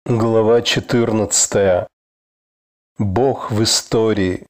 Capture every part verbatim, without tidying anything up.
Глава четырнадцатая. Бог в истории.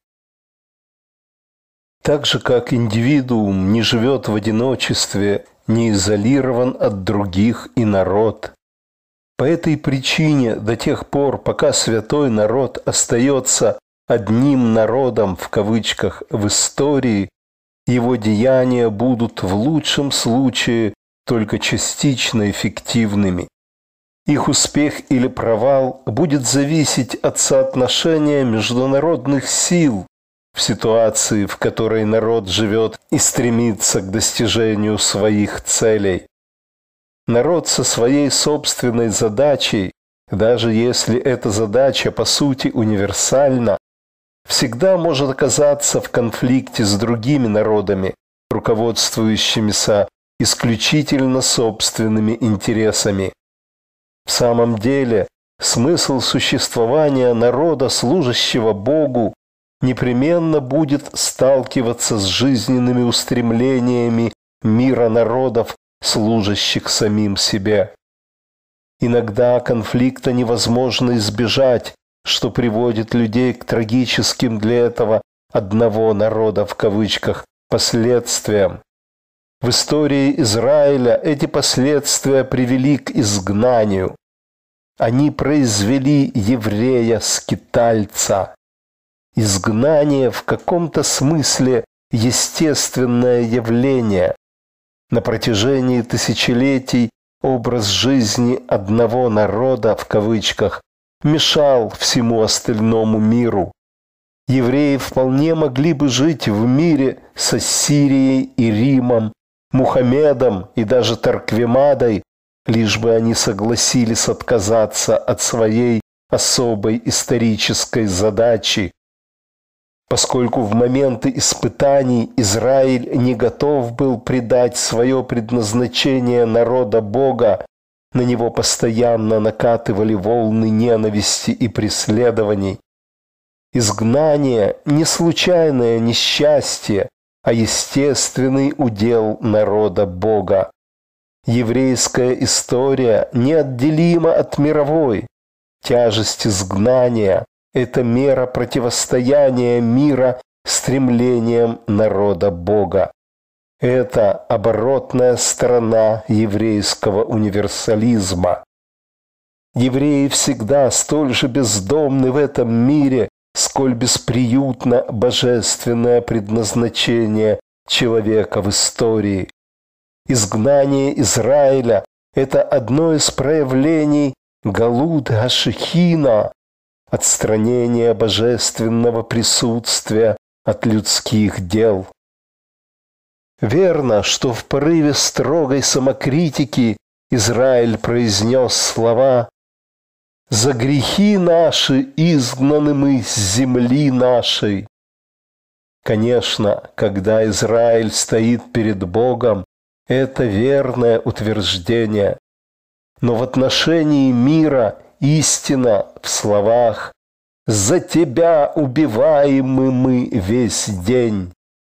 Так же, как индивидуум не живет в одиночестве, не изолирован от других и народ. По этой причине до тех пор, пока святой народ остается «одним народом» в кавычках в истории, его деяния будут в лучшем случае только частично эффективными. Их успех или провал будет зависеть от соотношения международных сил в ситуации, в которой народ живет и стремится к достижению своих целей. Народ со своей собственной задачей, даже если эта задача по сути универсальна, всегда может оказаться в конфликте с другими народами, руководствующимися исключительно собственными интересами. В самом деле, смысл существования народа, служащего Богу, непременно будет сталкиваться с жизненными устремлениями мира народов, служащих самим себе. Иногда конфликта невозможно избежать, что приводит людей к трагическим для этого «одного народа» в кавычках последствиям. В истории Израиля эти последствия привели к изгнанию. Они произвели еврея-скитальца. Изгнание в каком-то смысле естественное явление. На протяжении тысячелетий образ жизни одного народа в кавычках мешал всему остальному миру. Евреи вполне могли бы жить в мире с Ассирией и Римом, Мухаммедом и даже Тарквемадой, лишь бы они согласились отказаться от своей особой исторической задачи. Поскольку в моменты испытаний Израиль не готов был предать свое предназначение народа Бога, на него постоянно накатывали волны ненависти и преследований. Изгнание – не случайное несчастье, а естественный удел народа Бога. Еврейская история неотделима от мировой. Тяжесть изгнания – это мера противостояния мира стремлениям народа Бога. Это оборотная сторона еврейского универсализма. Евреи всегда столь же бездомны в этом мире, сколь бесприютно божественное предназначение человека в истории. Изгнание Израиля – это одно из проявлений галут га-шехина, отстранения божественного присутствия от людских дел. Верно, что в порыве строгой самокритики Израиль произнес слова: «За грехи наши изгнаны мы с земли нашей». Конечно, когда Израиль стоит перед Богом, это верное утверждение. Но в отношении мира истина в словах «За тебя убиваемы мы весь день».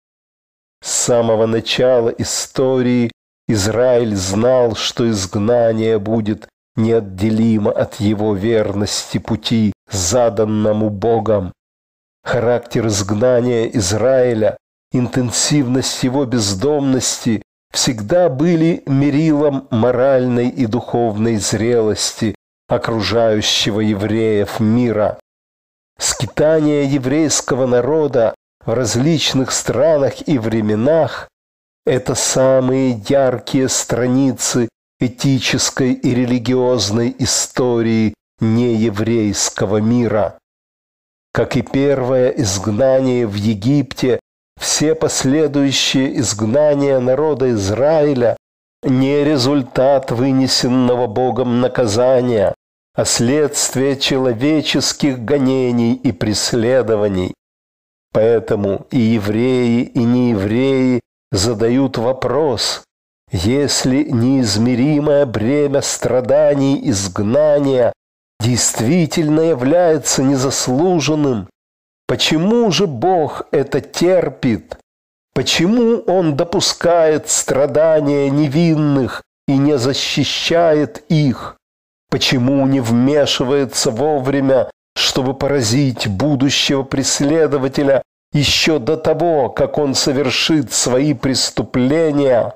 С самого начала истории Израиль знал, что изгнание будет неотделимо от его верности пути, заданному Богом. Характер изгнания Израиля, интенсивность его бездомности всегда были мерилом моральной и духовной зрелости окружающего евреев мира. Скитания еврейского народа в различных странах и временах – это самые яркие страницы этической и религиозной истории нееврейского мира. Как и первое изгнание в Египте, все последующие изгнания народа Израиля не результат вынесенного Богом наказания, а следствие человеческих гонений и преследований. Поэтому и евреи, и неевреи задают вопрос: если неизмеримое бремя страданий изгнания действительно является незаслуженным, почему же Бог это терпит? Почему Он допускает страдания невинных и не защищает их? Почему не вмешивается вовремя, чтобы поразить будущего преследователя еще до того, как он совершит свои преступления?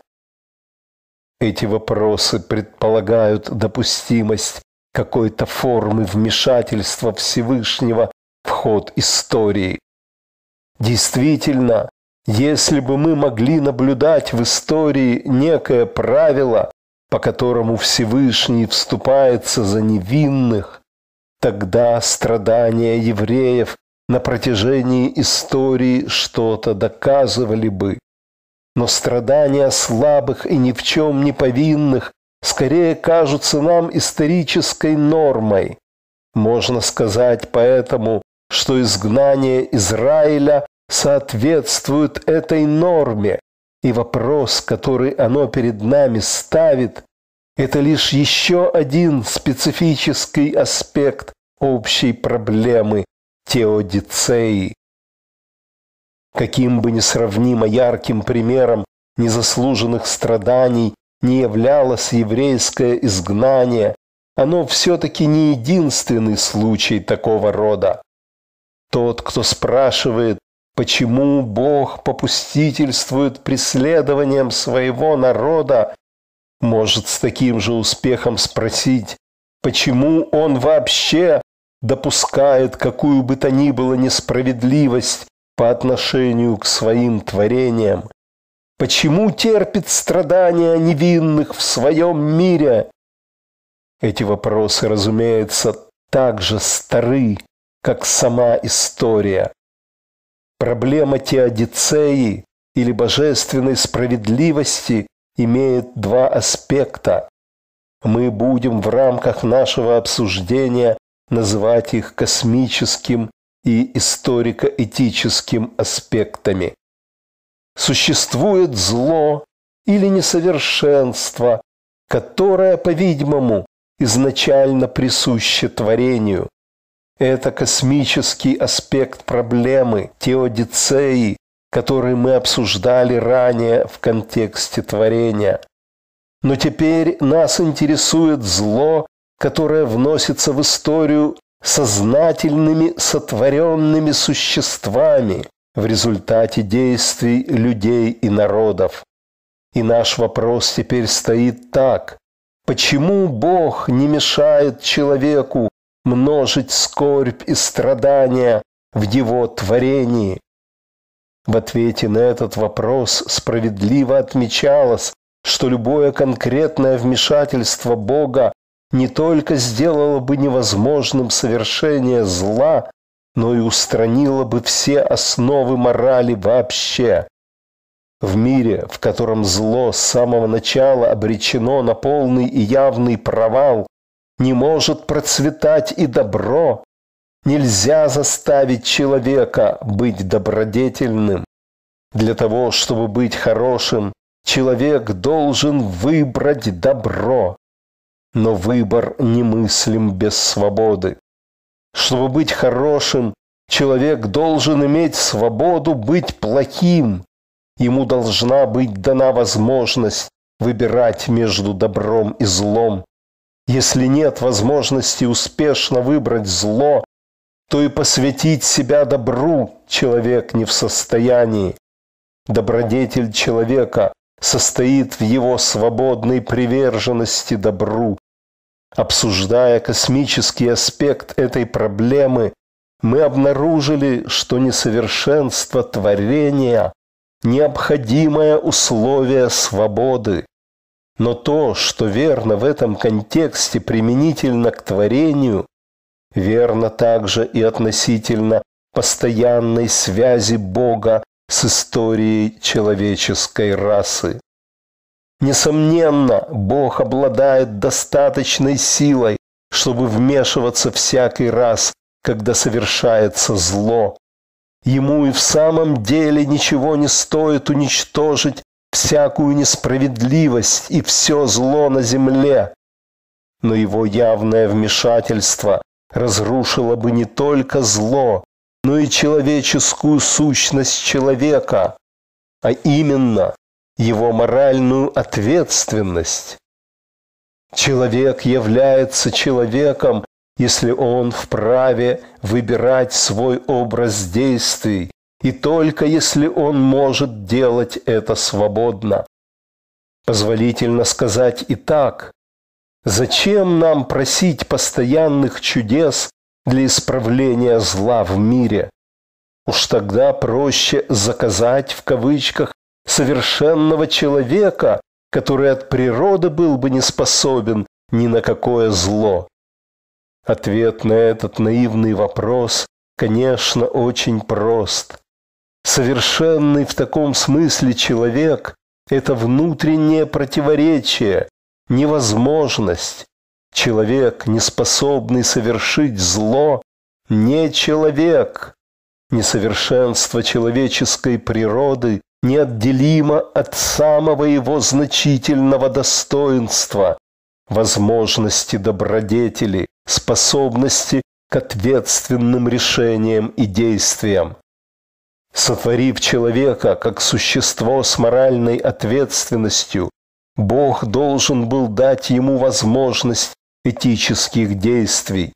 Эти вопросы предполагают допустимость какой-то формы вмешательства Всевышнего в ход истории. Действительно, если бы мы могли наблюдать в истории некое правило, по которому Всевышний вступается за невинных, тогда страдания евреев на протяжении истории что-то доказывали бы. Но страдания слабых и ни в чем не повинных скорее кажутся нам исторической нормой. Можно сказать поэтому, что изгнание Израиля соответствует этой норме, и вопрос, который оно перед нами ставит, это лишь еще один специфический аспект общей проблемы теодицеи. Каким бы несравнимо ярким примером незаслуженных страданий не являлось еврейское изгнание, оно все-таки не единственный случай такого рода. Тот, кто спрашивает, почему Бог попустительствует преследованиям своего народа, может с таким же успехом спросить, почему Он вообще допускает какую бы то ни было несправедливость по отношению к своим творениям, почему терпит страдания невинных в своем мире. Эти вопросы, разумеется, так же стары, как сама история. Проблема теодицеи или божественной справедливости имеет два аспекта. Мы будем в рамках нашего обсуждения называть их космическим и историко-этическим аспектами. Существует зло или несовершенство, которое, по-видимому, изначально присуще творению. Это космический аспект проблемы теодицеи, который мы обсуждали ранее в контексте творения. Но теперь нас интересует зло, которое вносится в историю сознательными сотворенными существами в результате действий людей и народов. И наш вопрос теперь стоит так: почему Бог не мешает человеку множить скорбь и страдания в его творении? В ответе на этот вопрос справедливо отмечалось, что любое конкретное вмешательство Бога не только сделало бы невозможным совершение зла, но и устранило бы все основы морали вообще. В мире, в котором зло с самого начала обречено на полный и явный провал, не может процветать и добро. Нельзя заставить человека быть добродетельным. Для того, чтобы быть хорошим, человек должен выбрать добро. Но выбор немыслим без свободы. Чтобы быть хорошим, человек должен иметь свободу быть плохим. Ему должна быть дана возможность выбирать между добром и злом. Если нет возможности успешно выбрать зло, то и посвятить себя добру человек не в состоянии. Добродетель человека состоит в его свободной приверженности добру. Обсуждая космический аспект этой проблемы, мы обнаружили, что несовершенство творения – необходимое условие свободы. Но то, что верно в этом контексте применительно к творению, верно также и относительно постоянной связи Бога с историей человеческой расы. Несомненно, Бог обладает достаточной силой, чтобы вмешиваться всякий раз, когда совершается зло. Ему и в самом деле ничего не стоит уничтожить всякую несправедливость и все зло на земле. Но его явное вмешательство разрушило бы не только зло, но и человеческую сущность человека, а именно его моральную ответственность. Человек является человеком, если он вправе выбирать свой образ действий, и только если он может делать это свободно. Позволительно сказать и так: зачем нам просить постоянных чудес для исправления зла в мире? Уж тогда проще заказать, в кавычках, совершенного человека, который от природы был бы не способен ни на какое зло. Ответ на этот наивный вопрос, конечно, очень прост. Совершенный в таком смысле человек – это внутреннее противоречие, невозможность. Человек, не способный совершить зло, не человек. Несовершенство человеческой природы неотделимо от самого его значительного достоинства – возможности добродетели, способности к ответственным решениям и действиям. Сотворив человека как существо с моральной ответственностью, Бог должен был дать ему возможность этических действий.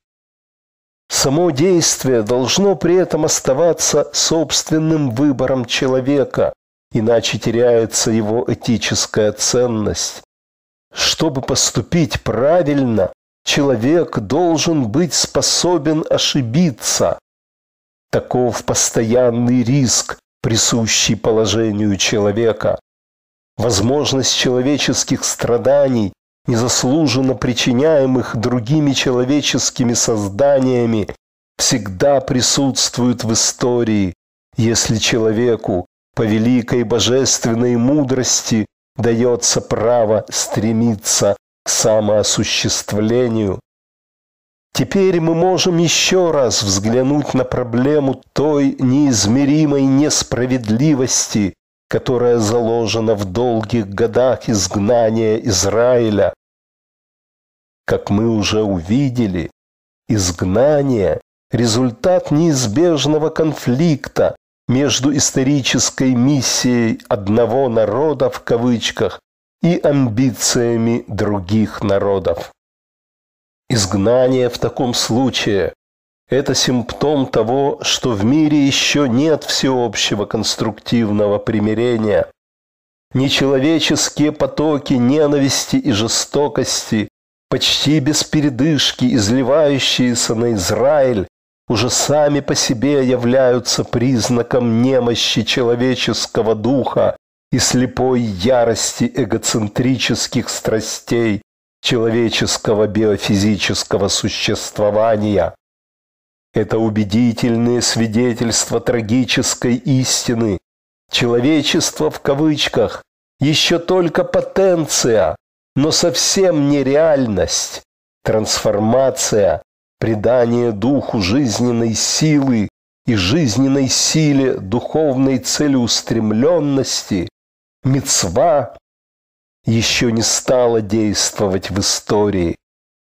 Само действие должно при этом оставаться собственным выбором человека, иначе теряется его этическая ценность. Чтобы поступить правильно, человек должен быть способен ошибиться. Таков постоянный риск, присущий положению человека. Возможность человеческих страданий, незаслуженно причиняемых другими человеческими созданиями, всегда присутствует в истории, если человеку по великой божественной мудрости дается право стремиться к самоосуществлению. Теперь мы можем еще раз взглянуть на проблему той неизмеримой несправедливости, которая заложена в долгих годах изгнания Израиля. Как мы уже увидели, изгнание – результат неизбежного конфликта между исторической миссией одного народа в кавычках и амбициями других народов. Изгнание в таком случае – это симптом того, что в мире еще нет всеобщего конструктивного примирения. Нечеловеческие потоки ненависти и жестокости, почти без передышки изливающиеся на Израиль, уже сами по себе являются признаком немощи человеческого духа и слепой ярости эгоцентрических страстей человеческого биофизического существования. Это убедительные свидетельства трагической истины. Человечество в кавычках еще только потенция, но совсем не реальность. Трансформация, придание духу жизненной силы и жизненной силе духовной целеустремленности, мицва, еще не стала действовать в истории.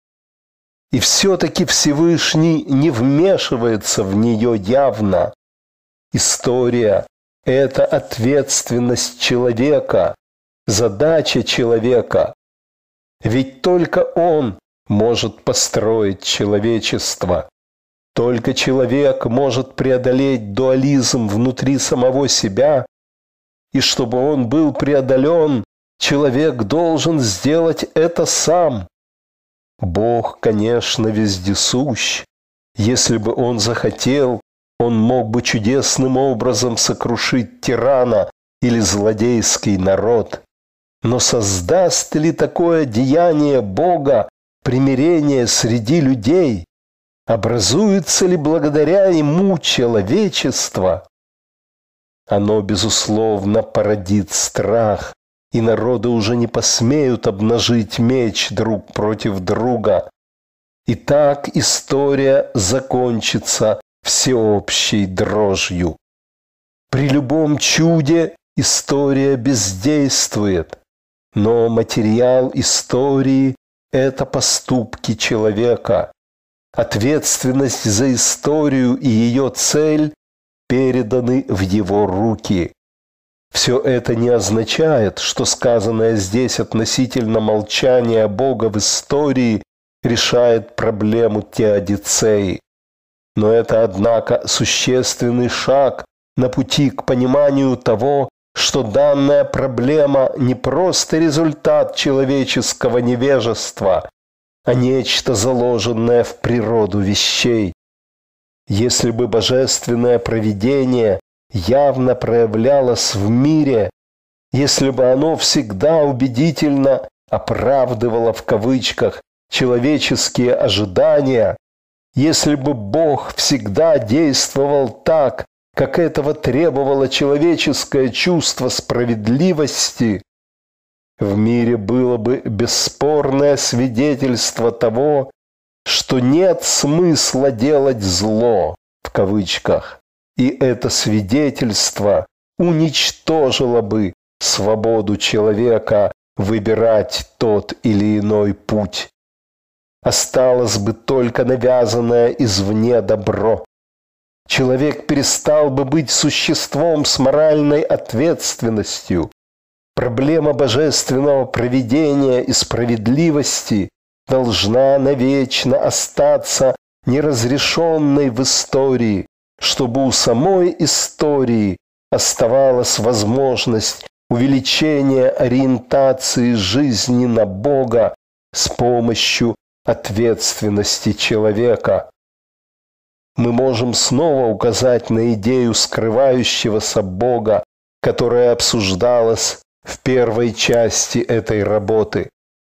И все-таки Всевышний не вмешивается в нее явно. История – это ответственность человека, задача человека. Ведь только он может построить человечество. Только человек может преодолеть дуализм внутри самого себя. И чтобы он был преодолен, человек должен сделать это сам. Бог, конечно, вездесущ. Если бы Он захотел, Он мог бы чудесным образом сокрушить тирана или злодейский народ. Но создаст ли такое деяние Бога примирение среди людей? Образуется ли благодаря ему человечество? Оно, безусловно, породит страх, и народы уже не посмеют обнажить меч друг против друга. И так история закончится всеобщей дрожью. При любом чуде история бездействует, но материал истории – это поступки человека. Ответственность за историю и ее цель переданы в его руки. Все это не означает, что сказанное здесь относительно молчания Бога в истории решает проблему теодицеи. Но это, однако, существенный шаг на пути к пониманию того, что данная проблема не просто результат человеческого невежества, а нечто, заложенное в природу вещей. Если бы божественное провидение явно проявлялось в мире, если бы оно всегда убедительно оправдывало в кавычках человеческие ожидания, если бы Бог всегда действовал так, как этого требовало человеческое чувство справедливости, в мире было бы бесспорное свидетельство того, что нет смысла делать зло, в кавычках, и это свидетельство уничтожило бы свободу человека выбирать тот или иной путь. Осталось бы только навязанное извне добро. Человек перестал бы быть существом с моральной ответственностью. Проблема божественного провидения и справедливости должна навечно остаться неразрешенной в истории, чтобы у самой истории оставалась возможность увеличения ориентации жизни на Бога с помощью ответственности человека. Мы можем снова указать на идею скрывающегося Бога, которая обсуждалась в первой части этой работы.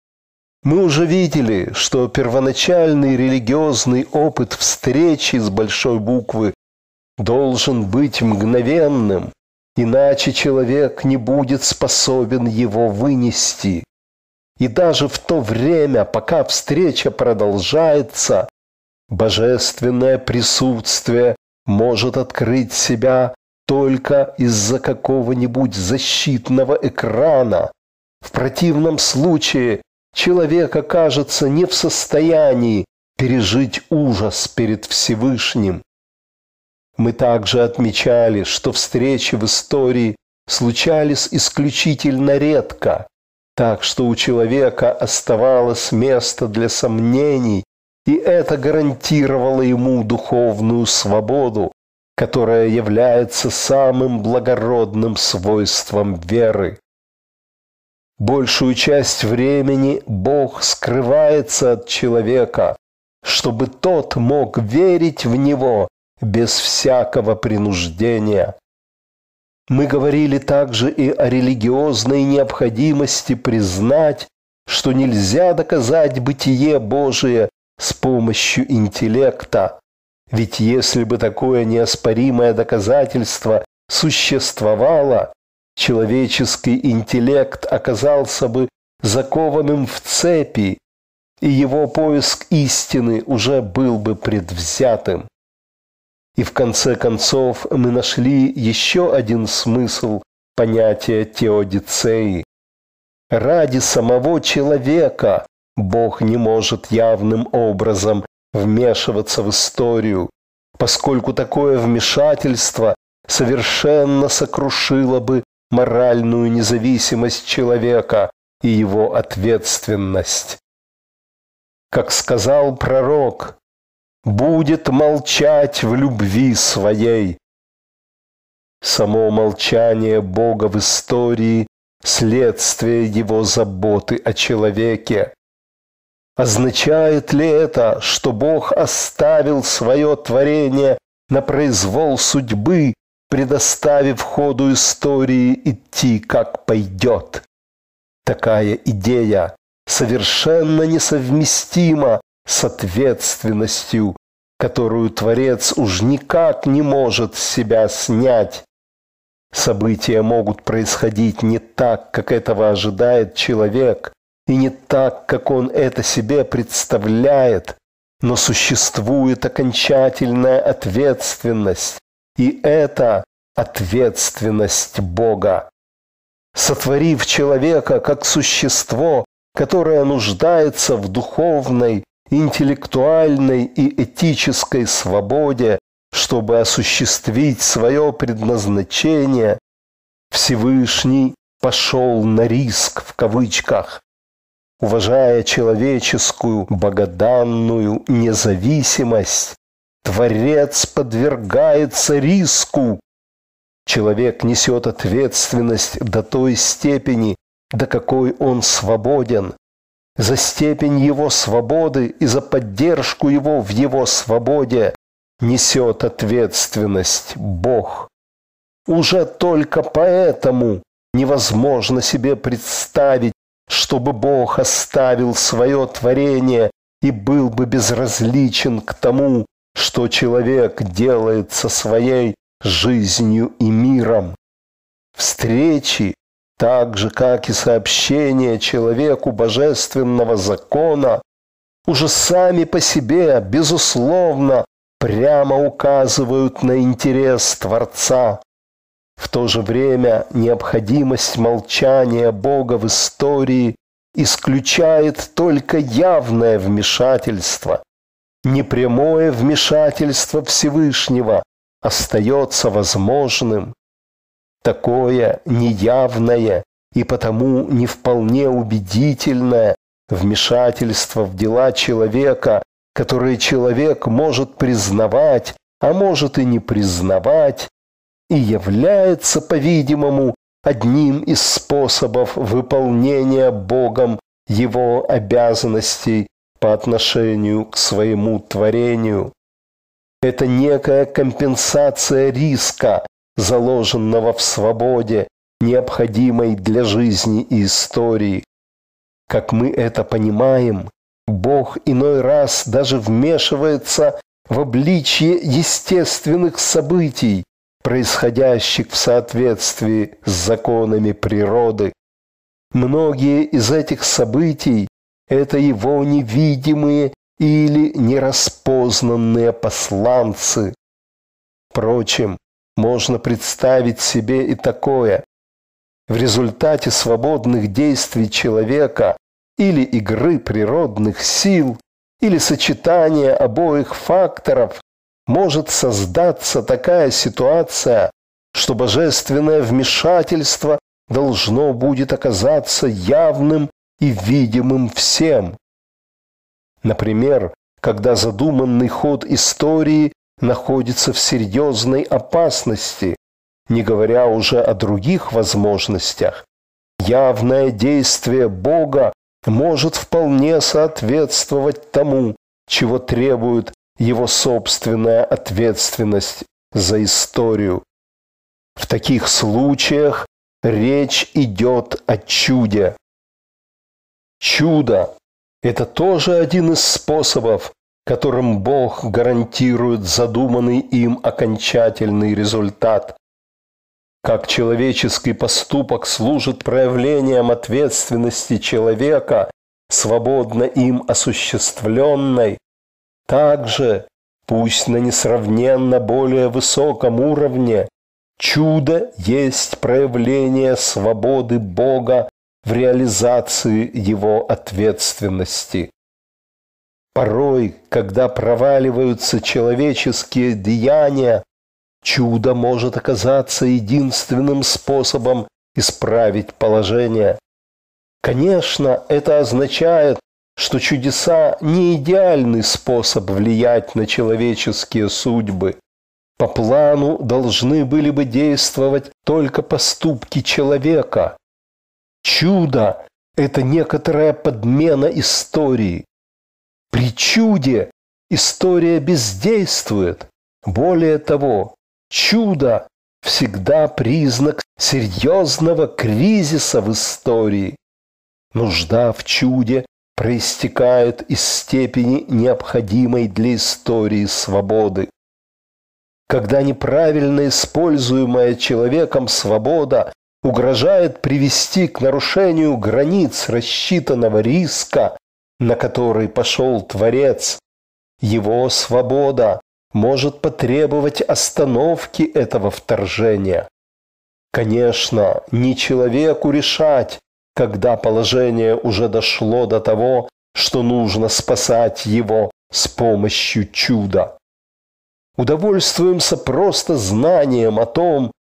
Мы уже видели, что первоначальный религиозный опыт встречи с большой буквы должен быть мгновенным, иначе человек не будет способен его вынести. И даже в то время, пока встреча продолжается, божественное присутствие может открыть себя только из-за какого-нибудь защитного экрана. В противном случае человек окажется не в состоянии пережить ужас перед Всевышним. Мы также отмечали, что встречи в истории случались исключительно редко, так что у человека оставалось место для сомнений, и это гарантировало ему духовную свободу, которая является самым благородным свойством веры. Большую часть времени Бог скрывается от человека, чтобы тот мог верить в Него без всякого принуждения. Мы говорили также и о религиозной необходимости признать, что нельзя доказать бытие Божие с помощью интеллекта. Ведь если бы такое неоспоримое доказательство существовало, человеческий интеллект оказался бы закованным в цепи, и его поиск истины уже был бы предвзятым. И в конце концов мы нашли еще один смысл понятия теодицеи. Ради самого человека Бог не может явным образом вмешиваться в историю, поскольку такое вмешательство совершенно сокрушило бы моральную независимость человека и его ответственность. Как сказал пророк, «будет молчать в любви своей». Само молчание Бога в истории – следствие его заботы о человеке. Означает ли это, что Бог оставил свое творение на произвол судьбы, предоставив ходу истории идти, как пойдет? Такая идея совершенно несовместима с ответственностью, которую Творец уж никак не может с себя снять. События могут происходить не так, как этого ожидает человек, и не так, как он это себе представляет, но существует окончательная ответственность, и это ответственность Бога. Сотворив человека как существо, которое нуждается в духовной, интеллектуальной и этической свободе, чтобы осуществить свое предназначение, Всевышний пошел на риск в кавычках, уважая человеческую богоданную независимость. Творец подвергается риску. Человек несет ответственность до той степени, до какой он свободен. За степень его свободы и за поддержку его в его свободе несет ответственность Бог. Уже только поэтому невозможно себе представить, чтобы Бог оставил свое творение и был бы безразличен к тому, что человек делает со своей жизнью и миром. Встречи, так же, как и сообщение человеку божественного закона, уже сами по себе, безусловно, прямо указывают на интерес Творца. В то же время необходимость молчания Бога в истории исключает только явное вмешательство. Непрямое вмешательство Всевышнего остается возможным. Такое неявное и потому не вполне убедительное вмешательство в дела человека, которое человек может признавать, а может и не признавать, и является, по-видимому, одним из способов выполнения Богом его обязанностей по отношению к своему творению. Это некая компенсация риска, заложенного в свободе, необходимой для жизни и истории. Как мы это понимаем, Бог иной раз даже вмешивается в обличье естественных событий, происходящих в соответствии с законами природы. Многие из этих событий – это его невидимые или нераспознанные посланцы. Впрочем, можно представить себе и такое. В результате свободных действий человека или игры природных сил, или сочетания обоих факторов может создаться такая ситуация, что божественное вмешательство должно будет оказаться явным и видимым всем. Например, когда задуманный ход истории находится в серьезной опасности, не говоря уже о других возможностях, явное действие Бога может вполне соответствовать тому, чего требует его собственная ответственность за историю. В таких случаях речь идет о чуде. Чудо – это тоже один из способов, которым Бог гарантирует задуманный им окончательный результат. Как человеческий поступок служит проявлением ответственности человека, свободно им осуществленной, так же, пусть на несравненно более высоком уровне, чудо есть проявление свободы Бога в реализации его ответственности. Порой, когда проваливаются человеческие деяния, чудо может оказаться единственным способом исправить положение. Конечно, это означает, что чудеса не идеальный способ влиять на человеческие судьбы. По плану должны были бы действовать только поступки человека. Чудо – это некоторая подмена истории. При чуде история бездействует. Более того, чудо всегда признак серьезного кризиса в истории. Нужда в чуде проистекает из степени необходимой для истории свободы. Когда неправильно используемая человеком свобода угрожает привести к нарушению границ рассчитанного риска, на который пошел Творец, его свобода может потребовать остановки этого вторжения. Конечно, не человеку решать, когда положение уже дошло до того, что нужно спасать его с помощью чуда. Удовольствуемся просто знанием о том,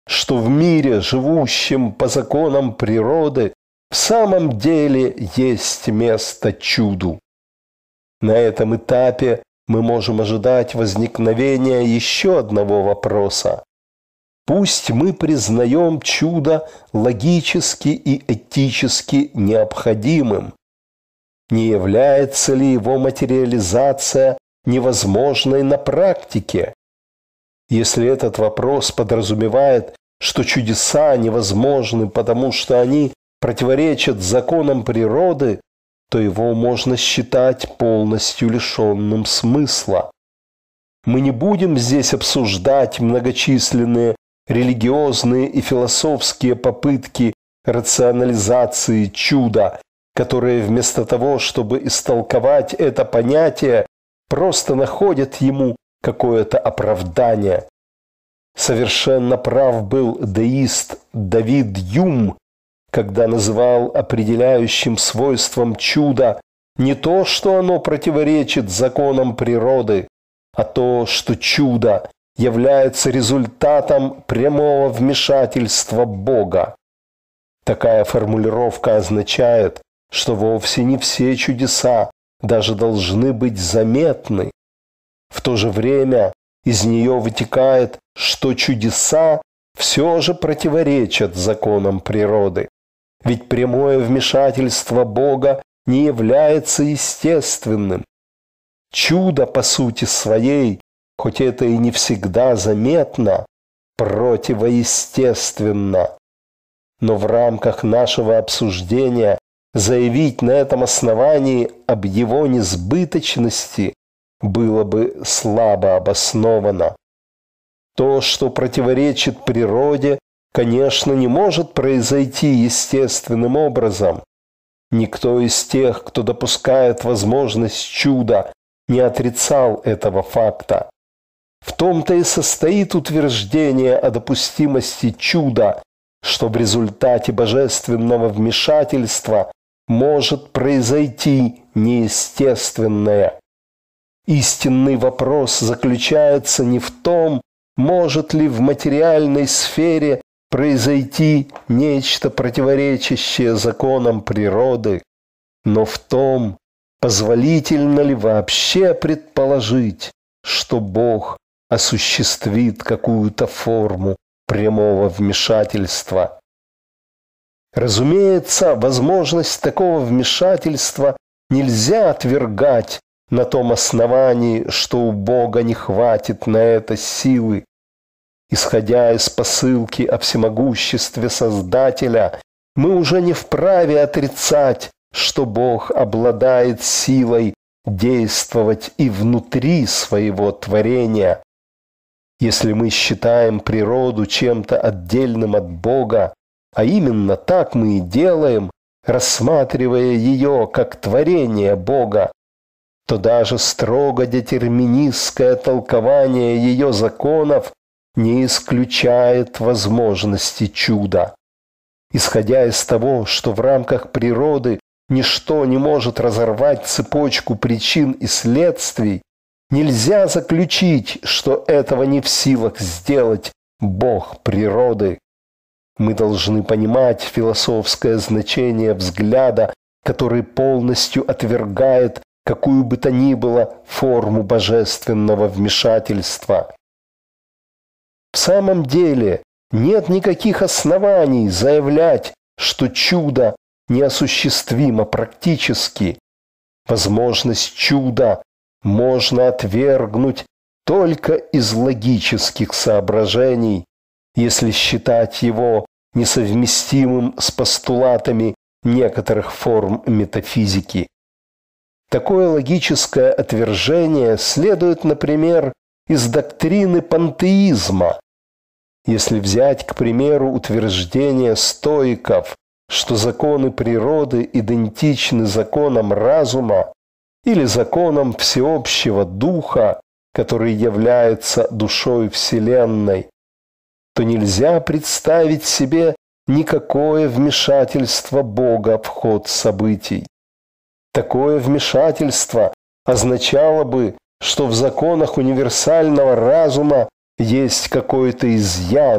что в мире, живущем по законам природы, в самом деле есть место чуду. На этом этапе мы можем ожидать возникновения еще одного вопроса. Пусть мы признаем чудо логически и этически необходимым. Не является ли его материализация невозможной на практике? Если этот вопрос подразумевает, что чудеса невозможны, потому что они противоречат законам природы, то его можно считать полностью лишенным смысла. Мы не будем здесь обсуждать многочисленные религиозные и философские попытки рационализации чуда, которые вместо того, чтобы истолковать это понятие, просто находят ему какое-то оправдание. Совершенно прав был деист Давид Юм, когда называл определяющим свойством чуда не то, что оно противоречит законам природы, а то, что чудо является результатом прямого вмешательства Бога. Такая формулировка означает, что вовсе не все чудеса даже должны быть заметны. В то же время из нее вытекает, что чудеса все же противоречат законам природы. Ведь прямое вмешательство Бога не является естественным. Чудо по сути своей, хоть это и не всегда заметно, противоестественно. Но в рамках нашего обсуждения заявить на этом основании об его несбыточности было бы слабо обосновано. То, что противоречит природе, конечно, не может произойти естественным образом. Никто из тех, кто допускает возможность чуда, не отрицал этого факта. В том-то и состоит утверждение о допустимости чуда, что в результате божественного вмешательства может произойти неестественное. Истинный вопрос заключается не в том, может ли в материальной сфере произойти нечто противоречащее законам природы, но в том, позволительно ли вообще предположить, что Бог осуществит какую-то форму прямого вмешательства. Разумеется, возможность такого вмешательства нельзя отвергать на том основании, что у Бога не хватит на это силы. Исходя из посылки о всемогуществе Создателя, мы уже не вправе отрицать, что Бог обладает силой действовать и внутри своего творения. Если мы считаем природу чем-то отдельным от Бога, а именно так мы и делаем, рассматривая ее как творение Бога, то даже строго детерминистское толкование ее законов не исключает возможности чуда. Исходя из того, что в рамках природы ничто не может разорвать цепочку причин и следствий, нельзя заключить, что этого не в силах сделать Бог природы. Мы должны понимать философское значение взгляда, который полностью отвергает какую бы то ни было форму божественного вмешательства. В самом деле нет никаких оснований заявлять, что чудо неосуществимо практически. Возможность чуда можно отвергнуть только из логических соображений, если считать его несовместимым с постулатами некоторых форм метафизики. Такое логическое отвержение следует, например, из доктрины пантеизма. Если взять, к примеру, утверждение стоиков, что законы природы идентичны законам разума или законам всеобщего духа, который является душой Вселенной, то нельзя представить себе никакое вмешательство Бога в ход событий. Такое вмешательство означало бы, что в законах универсального разума есть какой-то изъян,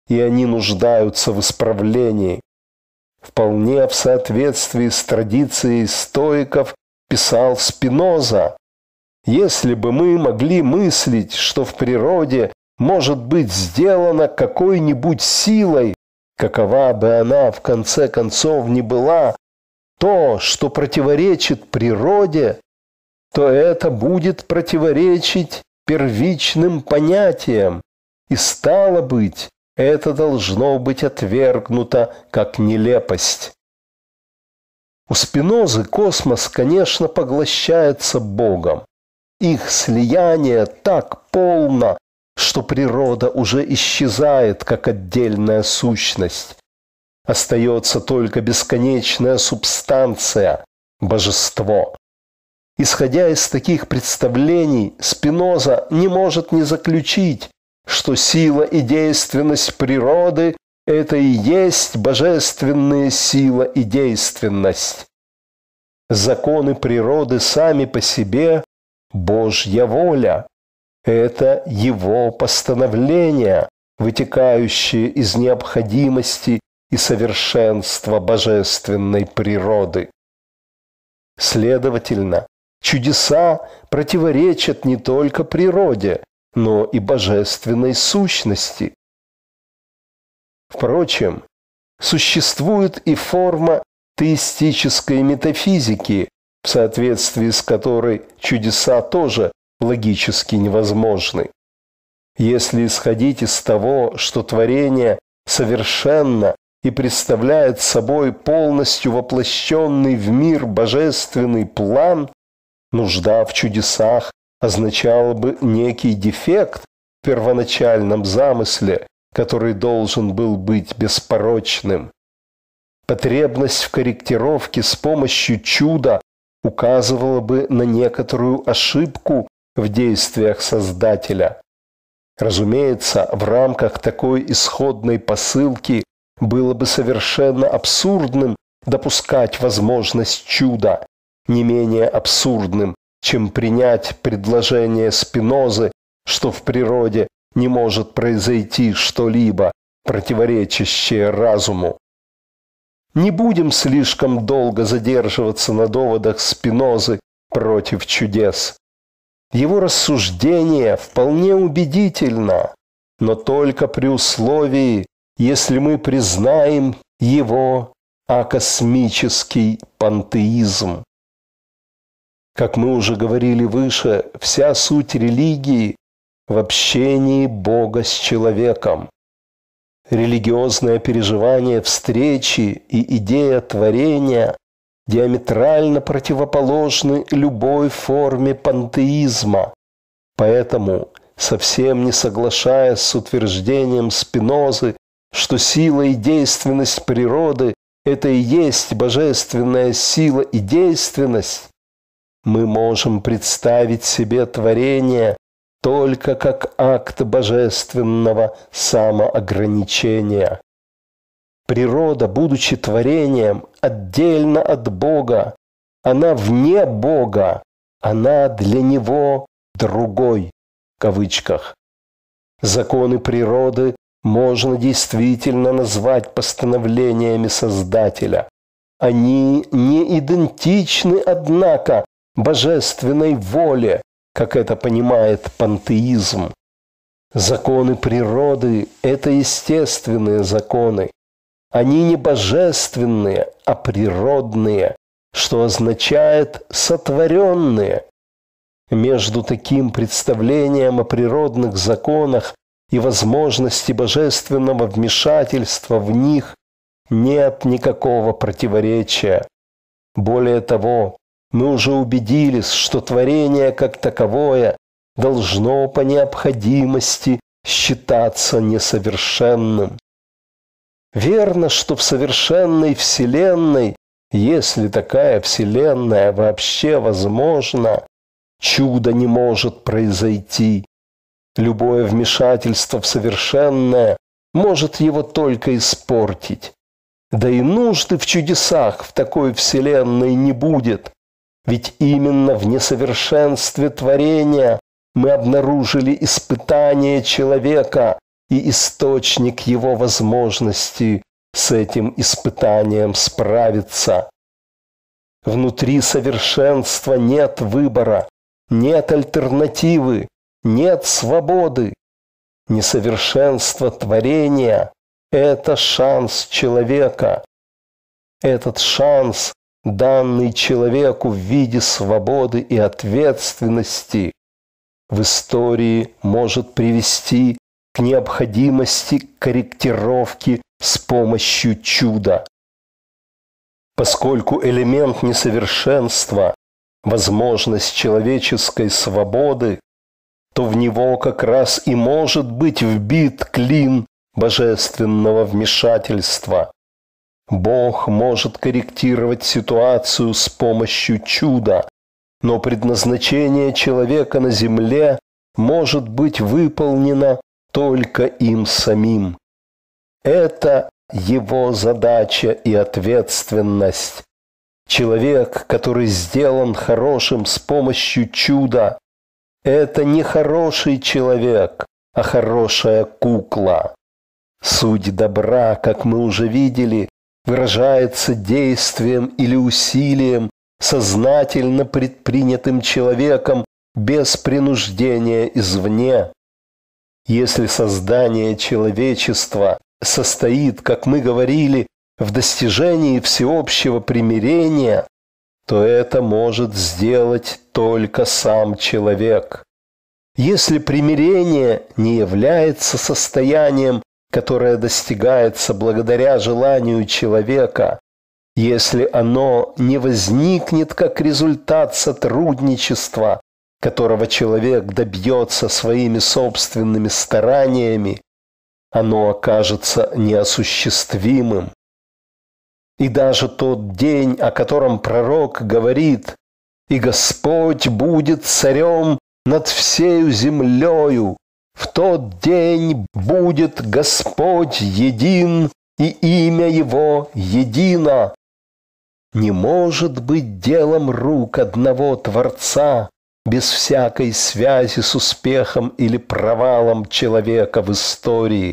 и они нуждаются в исправлении. Вполне в соответствии с традицией стоиков писал Спиноза: «Если бы мы могли мыслить, что в природе может быть сделано какой-нибудь силой, какова бы она в конце концов ни была, то, что противоречит природе, то это будет противоречить первичным понятиям, и стало быть, это должно быть отвергнуто как нелепость». У Спинозы космос, конечно, поглощается Богом. Их слияние так полно, что природа уже исчезает как отдельная сущность. Остается только бесконечная субстанция – божество. Исходя из таких представлений, Спиноза не может не заключить, что сила и действенность природы – это и есть божественная сила и действенность. Законы природы сами по себе – Божья воля. Это Его постановления, вытекающие из необходимости и совершенства божественной природы. Следовательно, чудеса противоречат не только природе, но и божественной сущности. Впрочем, существует и форма теистической метафизики, в соответствии с которой чудеса тоже логически невозможны. Если исходить из того, что творение совершенно и представляет собой полностью воплощенный в мир божественный план, нужда в чудесах означала бы некий дефект в первоначальном замысле, который должен был быть беспорочным. Потребность в корректировке с помощью чуда указывала бы на некоторую ошибку в действиях Создателя. Разумеется, в рамках такой исходной посылки было бы совершенно абсурдным допускать возможность чуда, не менее абсурдным, чем принять предложение Спинозы, что в природе не может произойти что-либо, противоречащее разуму. Не будем слишком долго задерживаться на доводах Спинозы против чудес. Его рассуждение вполне убедительно, но только при условии, если мы признаем его акосмический пантеизм. Как мы уже говорили выше, вся суть религии в общении Бога с человеком. Религиозное переживание встречи и идея творения диаметрально противоположны любой форме пантеизма. Поэтому, совсем не соглашаясь с утверждением Спинозы, что сила и действенность природы – это и есть божественная сила и действенность, мы можем представить себе творение только как акт божественного самоограничения. Природа, будучи творением, отдельно от Бога, она вне Бога, она для Него другой, в кавычках. Законы природы можно действительно назвать постановлениями Создателя. Они не идентичны, однако, божественной воле, как это понимает пантеизм. Законы природы – это естественные законы. Они не божественные, а природные, что означает «сотворенные». Между таким представлением о природных законах и возможности божественного вмешательства в них нет никакого противоречия. Более того, мы уже убедились, что творение как таковое должно по необходимости считаться несовершенным. Верно, что в совершенной Вселенной, если такая Вселенная вообще возможна, чудо не может произойти. Любое вмешательство в совершенное может его только испортить. Да и нужды в чудесах в такой Вселенной не будет. Ведь именно в несовершенстве творения мы обнаружили испытание человека и источник его возможности с этим испытанием справиться. Внутри совершенства нет выбора, нет альтернативы, нет свободы. Несовершенство творения – это шанс человека. Этот шанс, данный человеку в виде свободы и ответственности, в истории может привести к необходимости корректировки с помощью чуда. Поскольку элемент несовершенства – возможность человеческой свободы, то в него как раз и может быть вбит клин божественного вмешательства. Бог может корректировать ситуацию с помощью чуда, но предназначение человека на земле может быть выполнено только им самим. Это его задача и ответственность. Человек, который сделан хорошим с помощью чуда, это не хороший человек, а хорошая кукла. Суть добра, как мы уже видели, выражается действием или усилием, сознательно предпринятым человеком без принуждения извне. Если создание человечества состоит, как мы говорили, в достижении всеобщего примирения, то это может сделать только сам человек. Если примирение не является состоянием, которое достигается благодаря желанию человека, если оно не возникнет как результат сотрудничества, которого человек добьется своими собственными стараниями, оно окажется неосуществимым. И даже тот день, о котором пророк говорит: «И Господь будет царем над всею землею, в тот день будет Господь един, и имя Его едино», не может быть делом рук одного Творца без всякой связи с успехом или провалом человека в истории.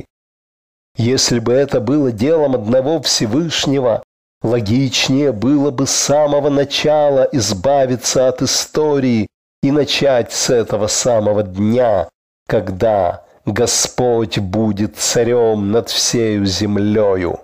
Если бы это было делом одного Всевышнего, логичнее было бы с самого начала избавиться от истории и начать с этого самого дня, когда Господь будет царем над всею землею.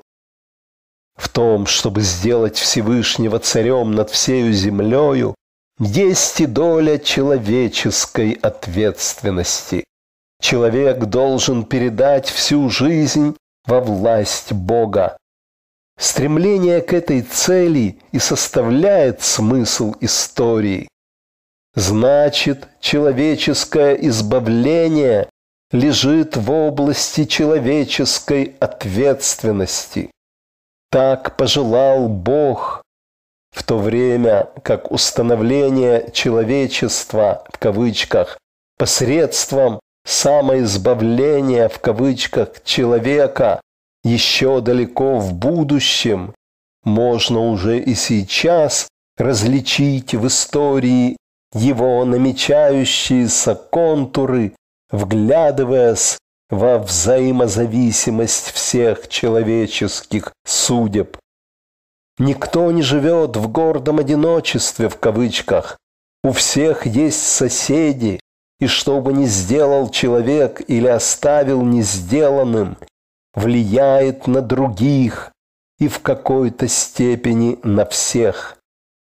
В том, чтобы сделать Всевышнего царем над всею землею, есть и доля человеческой ответственности. Человек должен передать всю жизнь во власть Бога. Стремление к этой цели и составляет смысл истории. Значит, человеческое избавление лежит в области человеческой ответственности. Так пожелал Бог, в то время как установление человечества, в кавычках, посредством самоизбавления, в кавычках, человека еще далеко в будущем, можно уже и сейчас различить в истории его намечающиеся контуры, вглядываясь во взаимозависимость всех человеческих судеб. Никто не живет в гордом одиночестве, в кавычках. У всех есть соседи, и что бы ни сделал человек или оставил несделанным, влияет на других и в какой-то степени на всех.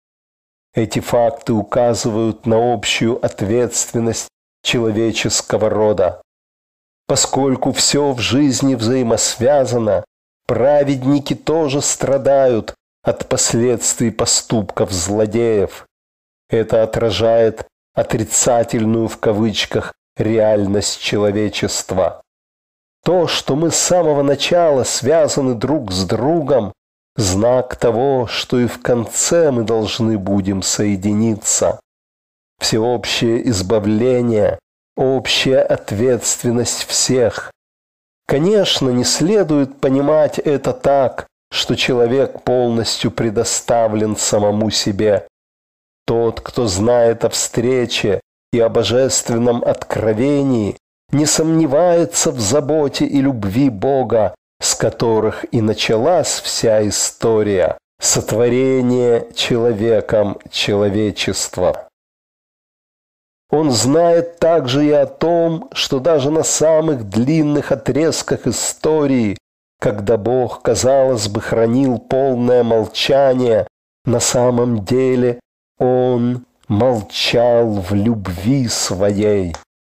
Эти факты указывают на общую ответственность человеческого рода. Поскольку все в жизни взаимосвязано, праведники тоже страдают от последствий поступков злодеев. Это отражает отрицательную в кавычках реальность человечества. То, что мы с самого начала связаны друг с другом, знак того, что и в конце мы должны будем соединиться. Всеобщее избавление, общая ответственность всех. Конечно, не следует понимать это так, что человек полностью предоставлен самому себе. Тот, кто знает о встрече и о божественном откровении, не сомневается в заботе и любви Бога, с которых и началась вся история сотворения человеком человечества. Он знает также и о том, что даже на самых длинных отрезках истории, когда Бог, казалось бы, хранил полное молчание, на самом деле Он молчал в любви своей.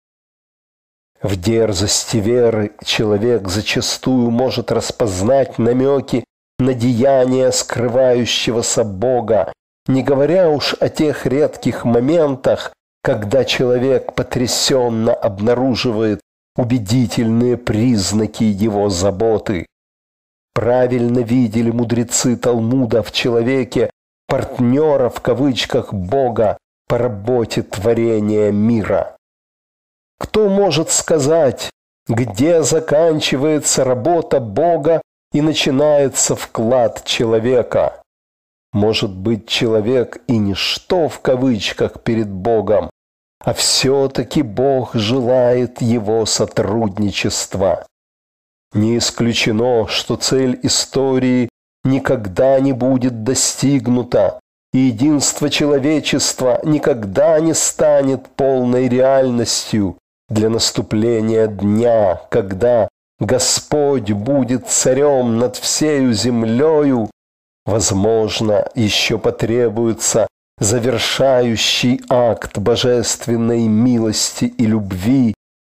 В дерзости веры человек зачастую может распознать намеки на деяния скрывающегося Бога, не говоря уж о тех редких моментах, когда человек потрясенно обнаруживает убедительные признаки его заботы. Правильно видели мудрецы Талмуда в человеке партнера в кавычках Бога по работе творения мира. Кто может сказать, где заканчивается работа Бога и начинается вклад человека? Может быть, человек и ничто в кавычках перед Богом, а все-таки Бог желает его сотрудничества. Не исключено, что цель истории никогда не будет достигнута, и единство человечества никогда не станет полной реальностью для наступления дня, когда Господь будет царем над всею землею. Возможно, еще потребуется завершающий акт божественной милости и любви,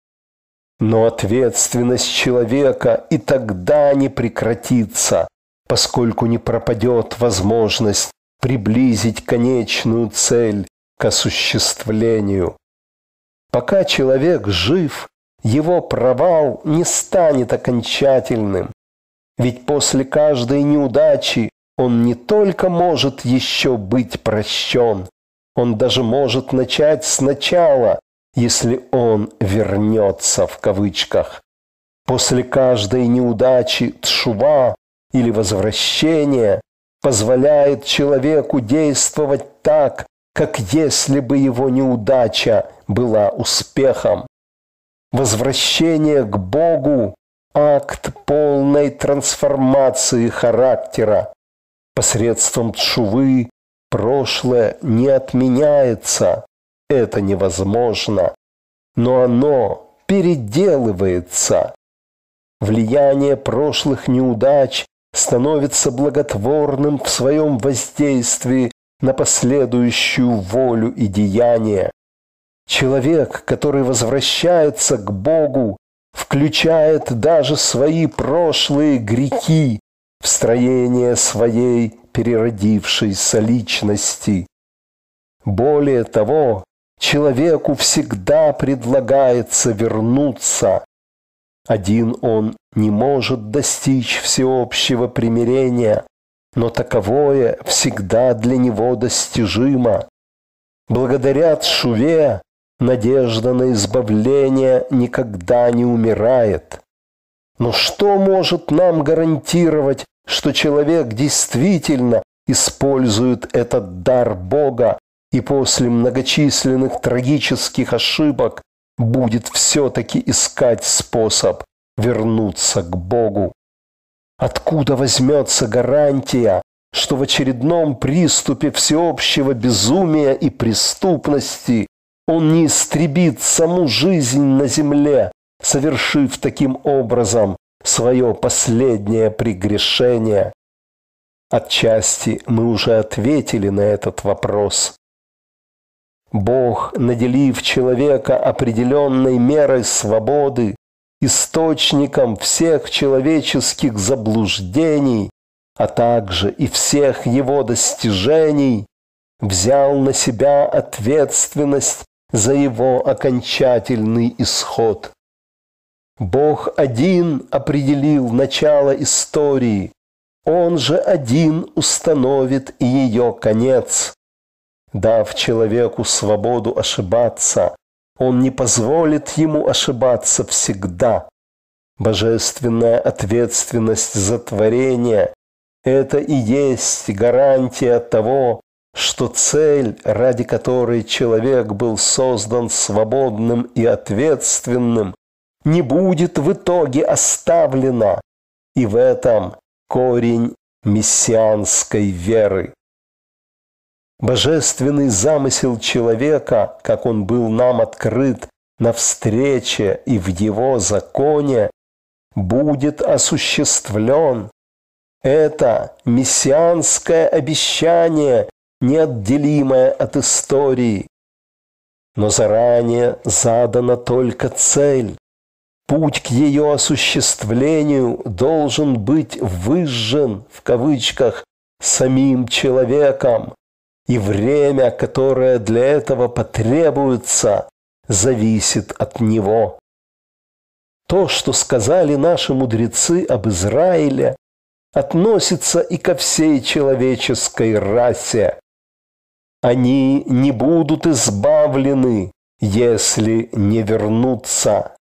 но ответственность человека и тогда не прекратится, поскольку не пропадет возможность приблизить конечную цель к осуществлению. Пока человек жив, его провал не станет окончательным, ведь после каждой неудачи он не только может еще быть прощен, он даже может начать сначала, если он вернется в кавычках. После каждой неудачи тшува или возвращения позволяет человеку действовать так, как если бы его неудача была успехом. Возвращение к Богу – акт полной трансформации характера. Посредством тшувы прошлое не отменяется, это невозможно, но оно переделывается. Влияние прошлых неудач становится благотворным в своем воздействии на последующую волю и деяния. Человек, который возвращается к Богу, включает даже свои прошлые грехи в строение своей переродившейся личности. Более того, человеку всегда предлагается вернуться. Один он не может достичь всеобщего примирения, но таковое всегда для него достижимо. Благодаря тшуве надежда на избавление никогда не умирает. Но что может нам гарантировать, что человек действительно использует этот дар Бога и после многочисленных трагических ошибок будет все-таки искать способ вернуться к Богу? Откуда возьмется гарантия, что в очередном приступе всеобщего безумия и преступности он не истребит саму жизнь на земле, совершив таким образом свое последнее прегрешение? Отчасти мы уже ответили на этот вопрос. Бог, наделив человека определенной мерой свободы, источником всех человеческих заблуждений, а также и всех его достижений, взял на себя ответственность за его окончательный исход. Бог один определил начало истории, Он же один установит и ее конец. Дав человеку свободу ошибаться, Он не позволит ему ошибаться всегда. Божественная ответственность за творение – это и есть гарантия того, что цель, ради которой человек был создан свободным и ответственным, не будет в итоге оставлена. И в этом корень мессианской веры. Божественный замысел человека, как он был нам открыт на встрече и в его законе, будет осуществлен. Это мессианское обещание, неотделимое от истории. Но заранее задана только цель. Путь к ее осуществлению должен быть «выжжен» в кавычках самим человеком, и время, которое для этого потребуется, зависит от него. То, что сказали наши мудрецы об Израиле, относится и ко всей человеческой расе. Они не будут избавлены, если не вернутся.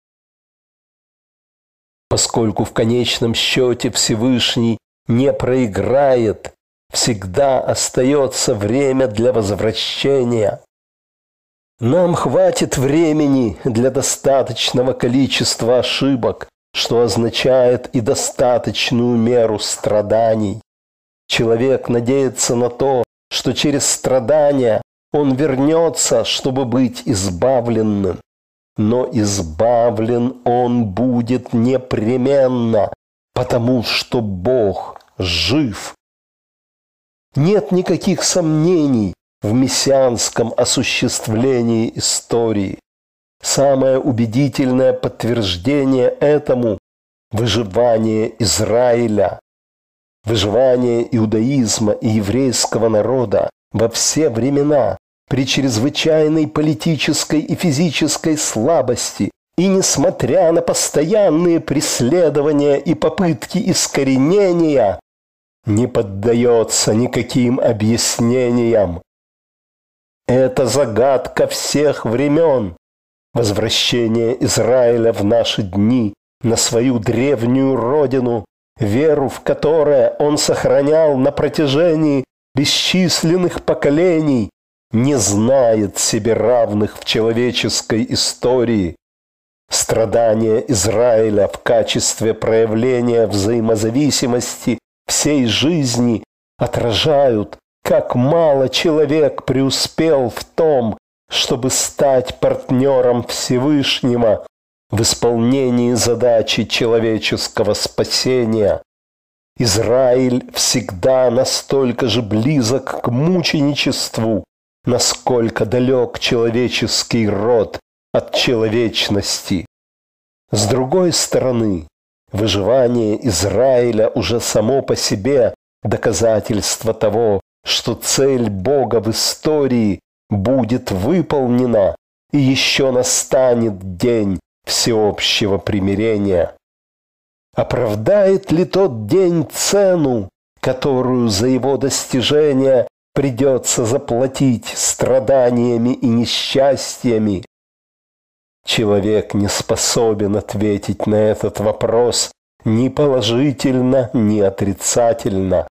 Поскольку в конечном счете Всевышний не проиграет, всегда остается время для возвращения. Нам хватит времени для достаточного количества ошибок, что означает и достаточную меру страданий. Человек надеется на то, что через страдания он вернется, чтобы быть избавленным. Но избавлен он будет непременно, потому что Бог жив. Нет никаких сомнений в мессианском осуществлении истории. Самое убедительное подтверждение этому – выживание Израиля. Выживание иудаизма и еврейского народа во все времена при чрезвычайной политической и физической слабости и несмотря на постоянные преследования и попытки искоренения, не поддается никаким объяснениям. Это загадка всех времен. Возвращение Израиля в наши дни на свою древнюю родину, веру в которое он сохранял на протяжении бесчисленных поколений, не знает себе равных в человеческой истории. Страдания Израиля в качестве проявления взаимозависимости всей жизни отражают, как мало человек преуспел в том, чтобы стать партнером Всевышнего в исполнении задачи человеческого спасения. Израиль всегда настолько же близок к мученичеству, насколько далек человеческий род от человечности. С другой стороны, выживание Израиля уже само по себе доказательство того, что цель Бога в истории будет выполнена, и еще настанет день всеобщего примирения. Оправдает ли тот день цену, которую за его достижение придется заплатить страданиями и несчастьями? Человек не способен ответить на этот вопрос ни положительно, ни отрицательно.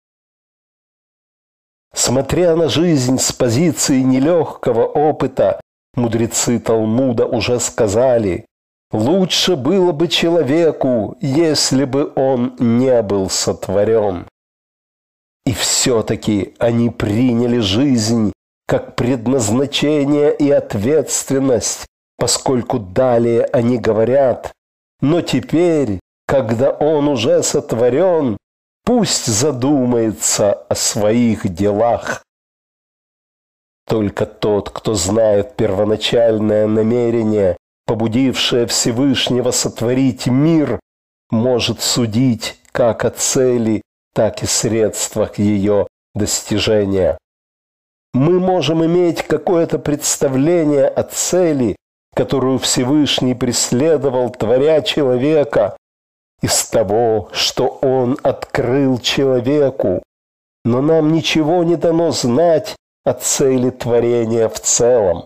Смотря на жизнь с позиции нелегкого опыта, мудрецы Талмуда уже сказали: лучше было бы человеку, если бы он не был сотворен. И все-таки они приняли жизнь как предназначение и ответственность, поскольку далее они говорят: но теперь, когда он уже сотворен, пусть задумается о своих делах. Только тот, кто знает первоначальное намерение, побудившее Всевышнего сотворить мир, может судить как о цели, так и средствах ее достижения. Мы можем иметь какое-то представление о цели, которую Всевышний преследовал, творя человека, из того, что Он открыл человеку, но нам ничего не дано знать о цели творения в целом.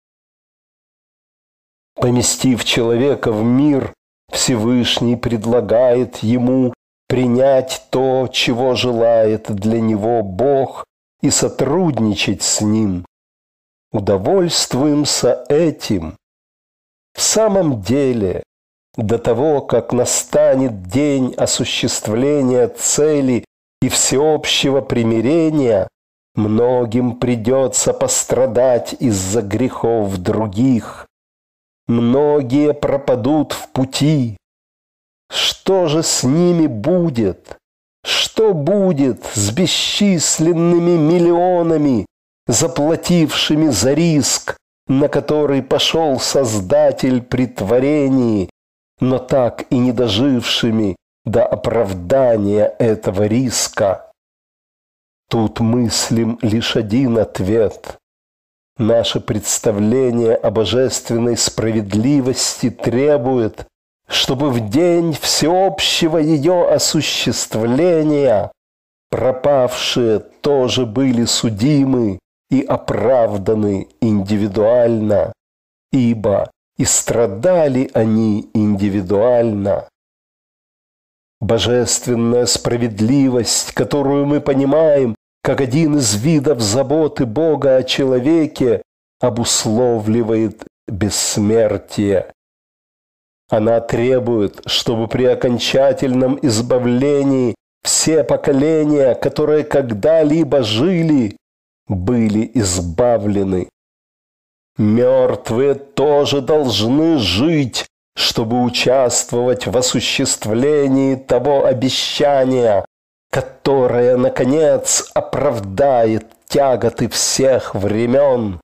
Поместив человека в мир, Всевышний предлагает ему принять то, чего желает для него Бог, и сотрудничать с Ним. Удовольствуемся этим. В самом деле, до того, как настанет день осуществления цели и всеобщего примирения, многим придется пострадать из-за грехов других. Многие пропадут в пути. Что же с ними будет? Что будет с бесчисленными миллионами, заплатившими за риск, на который пошел Создатель при творении, но так и не дожившими до оправдания этого риска? Тут мыслим лишь один ответ. Наше представление о божественной справедливости требует, чтобы в день всеобщего ее осуществления пропавшие тоже были судимы и оправданы индивидуально, ибо и страдали они индивидуально. Божественная справедливость, которую мы понимаем как один из видов заботы Бога о человеке, обусловливает бессмертие. Она требует, чтобы при окончательном избавлении все поколения, которые когда-либо жили, были избавлены. Мертвые тоже должны жить, чтобы участвовать в осуществлении того обещания, которое, наконец, оправдает тяготы всех времен.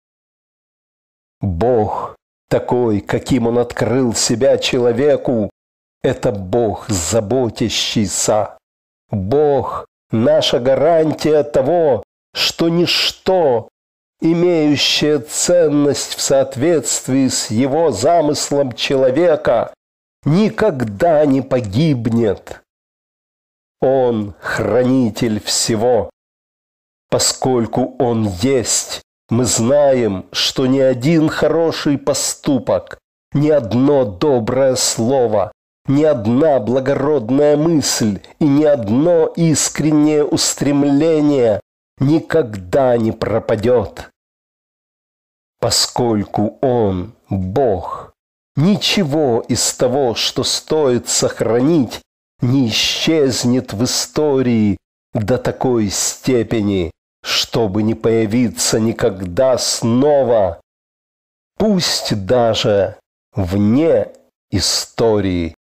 Бог, такой, каким Он открыл себя человеку, это Бог, заботящийся. Бог – наша гарантия того, что ничто, имеющее ценность в соответствии с Его замыслом человека, никогда не погибнет. Он – хранитель всего. Поскольку Он есть, мы знаем, что ни один хороший поступок, ни одно доброе слово, ни одна благородная мысль и ни одно искреннее устремление никогда не пропадет. Поскольку Он – Бог, ничего из того, что стоит сохранить, не исчезнет в истории до такой степени, чтобы не появиться никогда снова, пусть даже вне истории.